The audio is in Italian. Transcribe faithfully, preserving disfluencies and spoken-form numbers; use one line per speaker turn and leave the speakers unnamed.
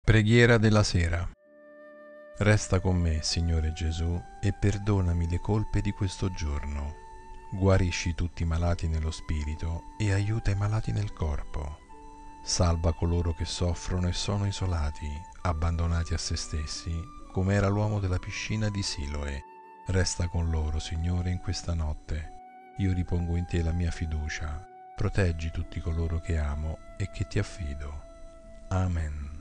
Preghiera della sera. Resta con me, Signore Gesù, e perdonami le colpe di questo giorno. Guarisci tutti i malati nello spirito e aiuta i malati nel corpo. Salva coloro che soffrono e sono isolati, abbandonati a se stessi, come era l'uomo della piscina di Siloe. Resta con loro, Signore, in questa notte. Io ripongo in te la mia fiducia. Proteggi tutti coloro che amo e che ti affido. Amen.